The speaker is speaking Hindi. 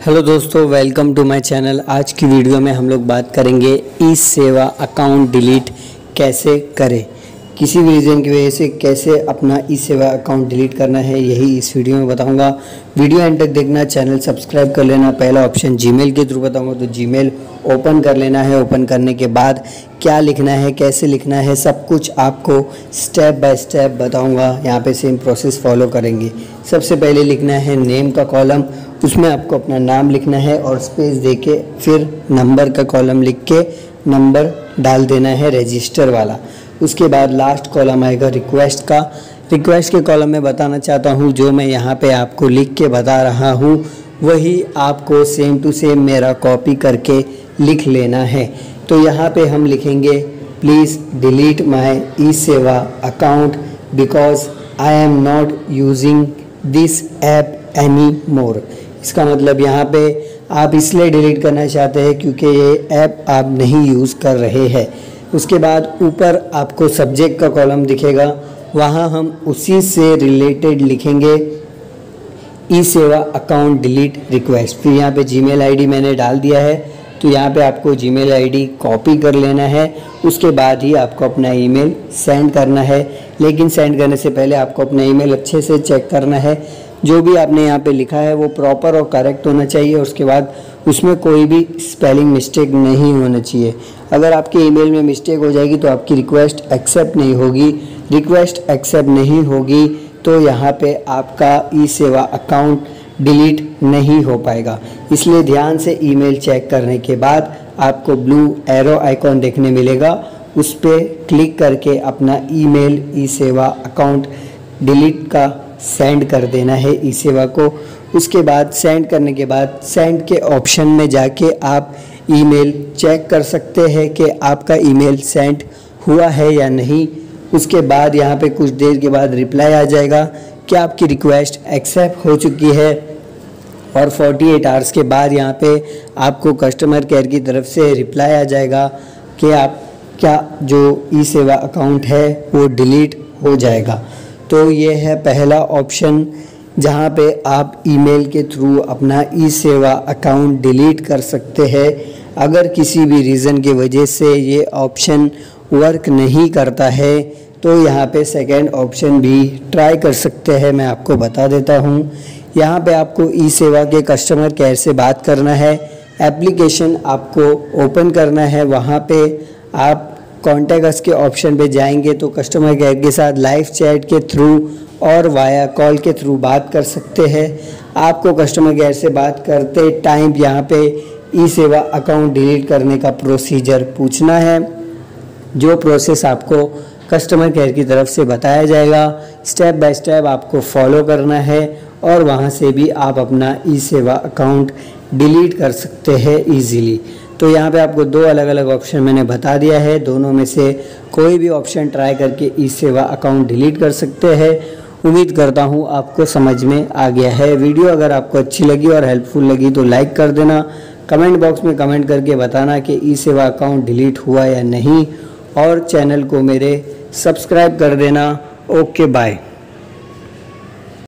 हेलो दोस्तों, वेलकम टू माय चैनल। आज की वीडियो में हम लोग बात करेंगे ई सेवा अकाउंट डिलीट कैसे करें। किसी भी रीज़न की वजह से कैसे अपना ई सेवा अकाउंट डिलीट करना है, यही इस वीडियो में बताऊंगा। वीडियो एंड तक देखना, चैनल सब्सक्राइब कर लेना। पहला ऑप्शन जीमेल के थ्रू बताऊंगा, तो जीमेल ओपन कर लेना है। ओपन करने के बाद क्या लिखना है, कैसे लिखना है, सब कुछ आपको स्टेप बाय स्टेप बताऊंगा। यहाँ पे सेम प्रोसेस फॉलो करेंगे। सबसे पहले लिखना है नेम का कॉलम, उसमें आपको अपना नाम लिखना है और स्पेस देके फिर नंबर का कॉलम लिख के नंबर डाल देना है रजिस्टर वाला। उसके बाद लास्ट कॉलम आएगा रिक्वेस्ट का। रिक्वेस्ट के कॉलम में बताना चाहता हूँ, जो मैं यहाँ पे आपको लिख के बता रहा हूँ वही आपको सेम टू सेम मेरा कॉपी करके लिख लेना है। तो यहाँ पे हम लिखेंगे please delete my e Seva account because I am not using this app any more. इसका मतलब यहाँ पे आप इसलिए डिलीट करना चाहते हैं क्योंकि ये ऐप आप नहीं यूज़ कर रहे हैं। उसके बाद ऊपर आपको सब्जेक्ट का कॉलम दिखेगा, वहाँ हम उसी से रिलेटेड लिखेंगे ई सेवा अकाउंट डिलीट रिक्वेस्ट। फिर यहाँ पे जीमेल आईडी मैंने डाल दिया है, तो यहाँ पे आपको जीमेल आईडी कॉपी कर लेना है। उसके बाद ही आपको अपना ईमेल सेंड करना है। लेकिन सेंड करने से पहले आपको अपना ईमेल अच्छे से चेक करना है। जो भी आपने यहाँ पे लिखा है वो प्रॉपर और करेक्ट होना चाहिए। उसके बाद उसमें कोई भी स्पेलिंग मिस्टेक नहीं होना चाहिए। अगर आपके ईमेल में मिस्टेक हो जाएगी तो आपकी रिक्वेस्ट एक्सेप्ट नहीं होगी। रिक्वेस्ट एक्सेप्ट नहीं होगी तो यहाँ पे आपका ई सेवा अकाउंट डिलीट नहीं हो पाएगा। इसलिए ध्यान से ईमेल चेक करने के बाद आपको ब्लू एरो आइकॉन देखने मिलेगा, उस पर क्लिक करके अपना ईमेल ई सेवा अकाउंट डिलीट का सेंड कर देना है ई सेवा को। उसके बाद सेंड करने के बाद सेंड के ऑप्शन में जाके आप ईमेल चेक कर सकते हैं कि आपका ईमेल सेंड हुआ है या नहीं। उसके बाद यहाँ पे कुछ देर के बाद रिप्लाई आ जाएगा कि आपकी रिक्वेस्ट एक्सेप्ट हो चुकी है, और 48 आवर्स के बाद यहाँ पे आपको कस्टमर केयर की तरफ से रिप्लाई आ जाएगा कि आपका जो ई सेवा अकाउंट है वो डिलीट हो जाएगा। तो ये है पहला ऑप्शन, जहाँ पे आप ईमेल के थ्रू अपना ई सेवा अकाउंट डिलीट कर सकते हैं। अगर किसी भी रीज़न की वजह से ये ऑप्शन वर्क नहीं करता है तो यहाँ पे सेकंड ऑप्शन भी ट्राई कर सकते हैं। मैं आपको बता देता हूँ। यहाँ पे आपको ई सेवा के कस्टमर केयर से बात करना है। एप्लीकेशन आपको ओपन करना है, वहाँ पे आप कॉन्टैक्ट अस के ऑप्शन पे जाएंगे तो कस्टमर केयर के साथ लाइव चैट के थ्रू और वाया कॉल के थ्रू बात कर सकते हैं। आपको कस्टमर केयर से बात करते टाइम यहाँ पे ई सेवा अकाउंट डिलीट करने का प्रोसीजर पूछना है। जो प्रोसेस आपको कस्टमर केयर की तरफ से बताया जाएगा, स्टेप बाय स्टेप आपको फॉलो करना है और वहाँ से भी आप अपना ई सेवा अकाउंट डिलीट कर सकते हैं ईजीली। तो यहाँ पे आपको दो अलग अलग ऑप्शन मैंने बता दिया है, दोनों में से कोई भी ऑप्शन ट्राई करके ई सेवा अकाउंट डिलीट कर सकते हैं। उम्मीद करता हूँ आपको समझ में आ गया है। वीडियो अगर आपको अच्छी लगी और हेल्पफुल लगी तो लाइक कर देना। कमेंट बॉक्स में कमेंट करके बताना कि ई सेवा अकाउंट डिलीट हुआ या नहीं, और चैनल को मेरे सब्सक्राइब कर देना। Okay, bye.